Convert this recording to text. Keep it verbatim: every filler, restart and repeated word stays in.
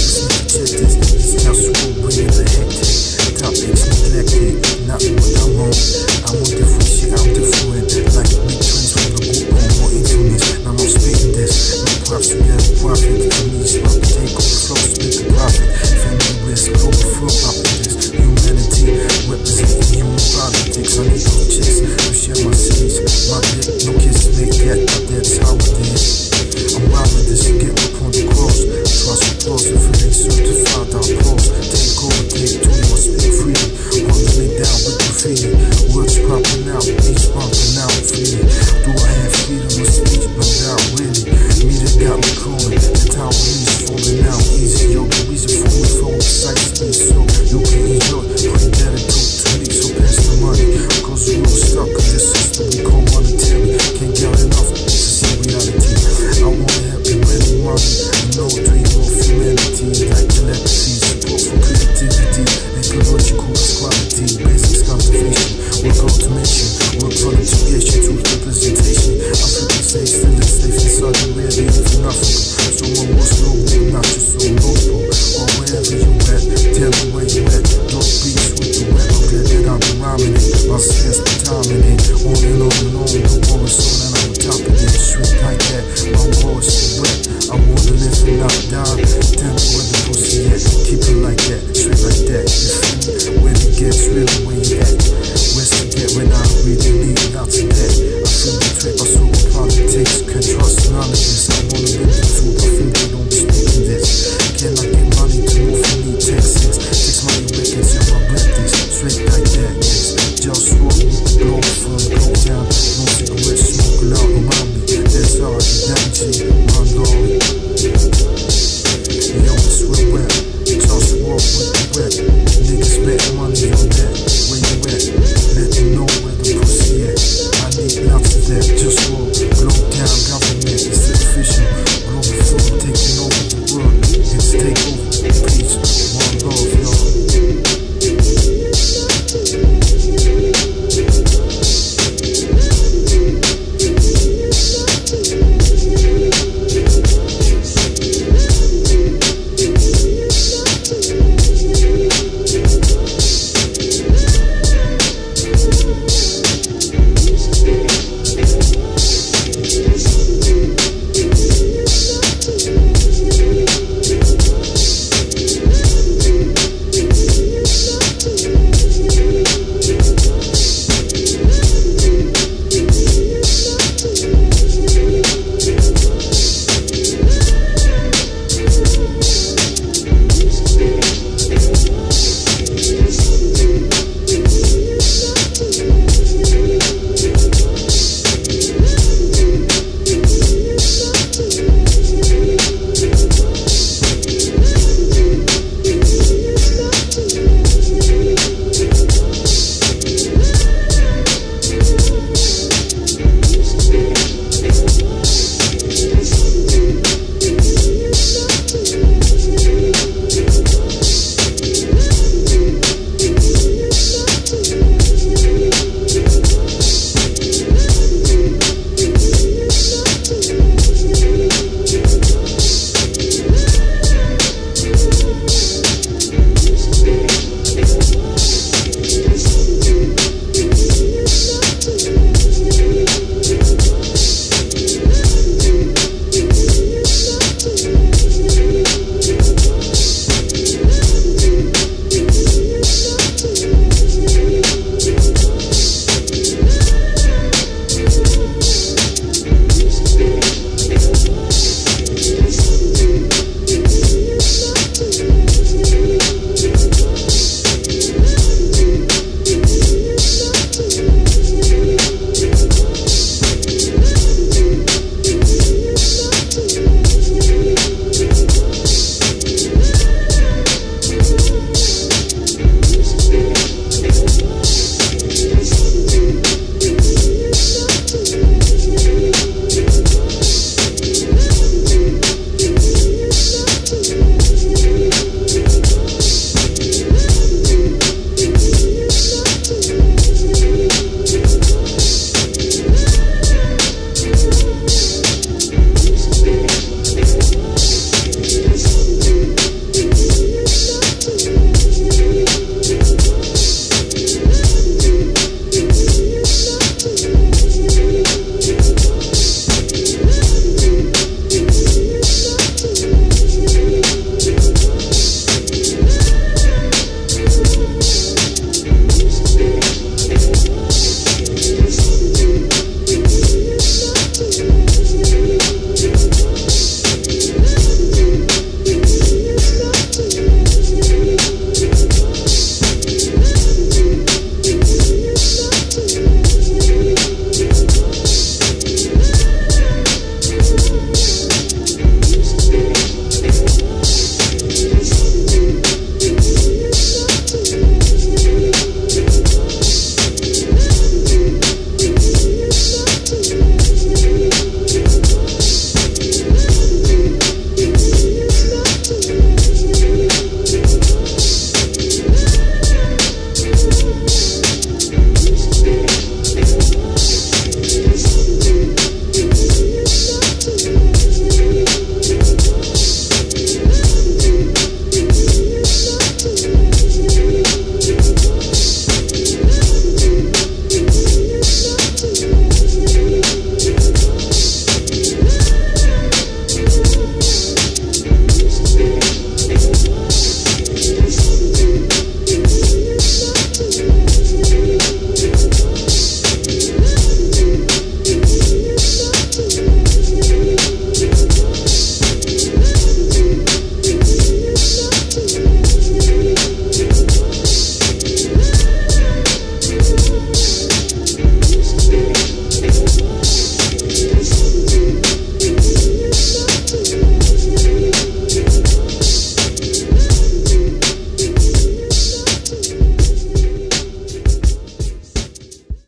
Listen to check this, this council will bring the hectic. Topics neglected, not what I'm on. I'm on different shit, I'm different. Like big trends from the group on more influence. Now I'm spitting this. No props, we got a profit. To me, it's about to take over flow, split the profit. Family risk, global flow, opposites. Humanity, representing human politics. I need no chicks, to share my cities. My dick, no kiss, make that, but that's how it is. I'm wild with this, get up on the cross. Trust applause, if it ain't certified, I'll pause. Take over, take two more, speak freely. Holding me down with graffiti. Words popping out, beats bumping out freely. Do I have freedom of speech? No doubt, really. Media got me calling, the town breeze falling out easy. Yo, the reason for me flow excites me so you can enjoy. Put that into to me, so pass the money. Cause we're all stuck in this system we call monetary. Can't get enough, this is reality. I wanna help you win money. No dream of humanity, like telepathy, support for creativity, ecological equality, basics conservation, work automation,